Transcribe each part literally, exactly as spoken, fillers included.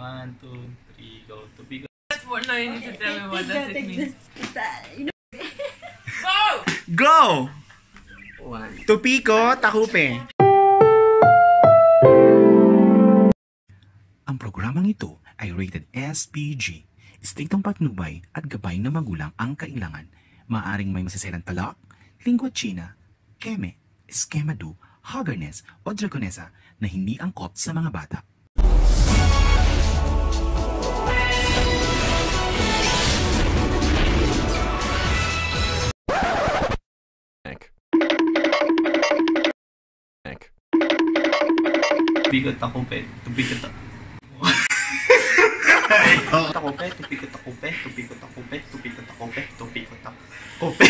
One, two, three, go. Tupiko. That's more now you need to tell me what does it mean. Go! One. Tupiko, takupe. Ang programang ito ay rated S P G. Striktong patnubay at gabay na magulang ang kailangan. Maaring may masasirang talak, lingua china, keme, skemadu, hoggerness o dragonesa na hindi angkop sa mga bata. Tupiko takupe, tupiko ta. Takupe, tupiko takupe, tupiko takupe, tupiko takupe, tupiko takupe.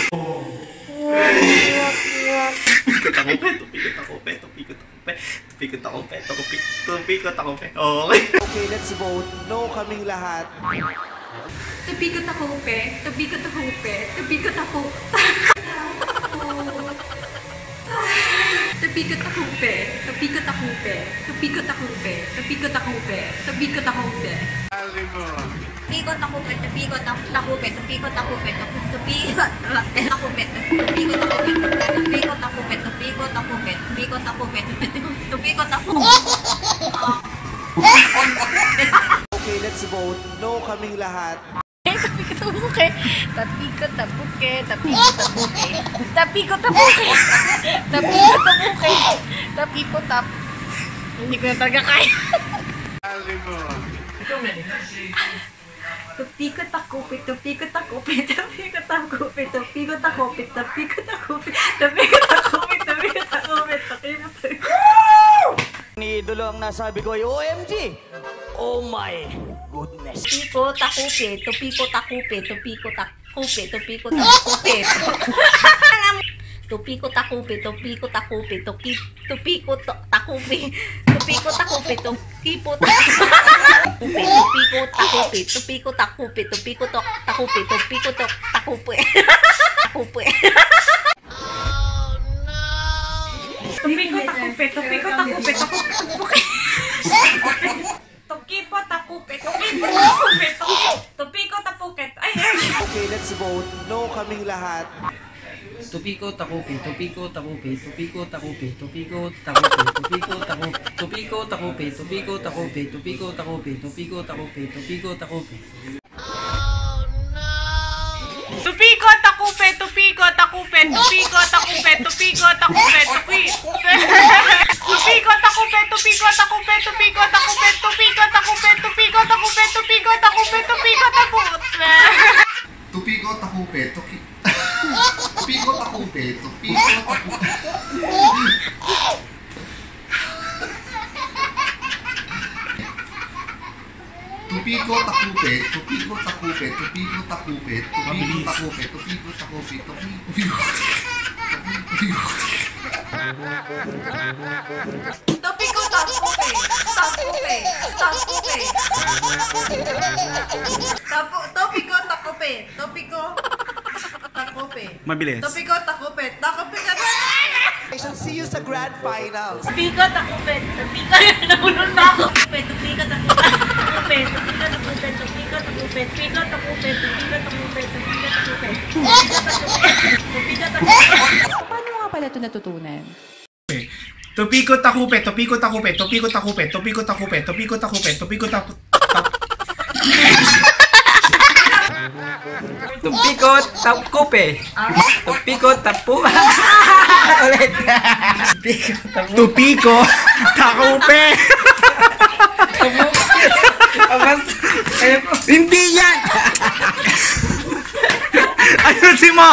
Takupe, tupiko takupe, tupiko takupe, tupiko takupe, tupiko takupe. Okay. Okay, let's vote. No kaming lahat. Tupiko takupe, tupiko takupe, tupiko takupe. Tupiko takupe, tupiko takupe, tupiko takupe, tupiko takupe, tupiko takupe. Tupiko takupe, tupiko takupe, tupiko takupe, tupiko takupe, tupiko takupe, tupiko takupe, tupiko takupe, tupiko takupe, tupiko takupe. Okay, let's vote. No kaming lahat. Tapiko tabuke, tapiko tabuke, tapiko tabuke, tapiko tabuke, tapiko tabuke, tapiko tap. Hindi ko na talaga kaya. Tupiko takupe, tupiko takupe, tupiko takupe, tupiko takupe, tupiko takupe, tupiko takupe, tupiko takupe, tupiko takupe. Ni idolo ang nasabi ko ay O M G. Oh my goodness. Tupiko takupe, tupiko takupe, tupiko takupe, tupiko takupe. Tupiko takupe, tupiko takupe, tupi, tupiko takupe, tupiko takupe, tupiko takupe, tupiko takupe, tupiko takupe, tupiko takupe, tupiko takupe, takupe. Tupiko takupe, tupiko takupe, takupe. Tukipo takupe, tukipo takupe, tupiko tapuket. Ay, ay. Okay, let's vote. No kaming lahat. Tupiko takupe, tupiko takupe, tupiko takupe, tupiko takupe, tupiko takupe, tupiko takupe, tupiko takupe, tupiko takupe, tupiko takupe, tupiko takupe. Tupiko takupe, tupiko takupe, tupiko takupe, tupiko takupe, tupi. Tupiko takupe, tupiko takupe, tupiko takupe, tupiko takupe, tupiko takupe, tupiko takupe, tupiko takupe. Tupiko takupe, tuki. Tupiko takupe, tupiko takupe. Tupiko takupe, tupiko takupe, tupiko takupe, tupiko takupe, tupiko takupe, tupiko. Tupiko takupe, takupe, takupe. Tapu, tupiko takupe, tupiko takupe. Mabilis. Tupiko takupe, takupe ka. I shall see you sa grand finals. Tupiko takupe, tupiko. Nahulog na ako. Tupiko takupe, takupe, tupiko takupe, tupiko takupe, tupiko takupe, tupiko takupe, tupiko takupe. Tupiko takupe. Paano nga pala ito natutunan? Tupiko takupe, tupiko takupe, tupiko takupe, tupiko takupe, tupiko takupe, tupiko takupe. Tupiko takupe, tupiko tapu. Ulit. Tupiko takupe. Hindi yan! Ayusin mo!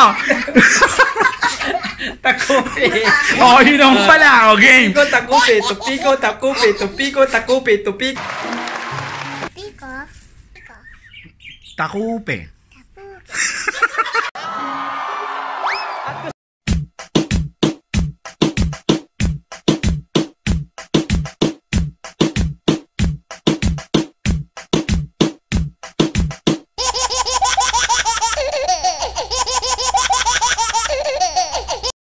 Takupe. Oh, yun ang pala. O, game. Tupiko takupe, tupiko takupe, tupiko takupe, tupiko. Tupiko. Takupe.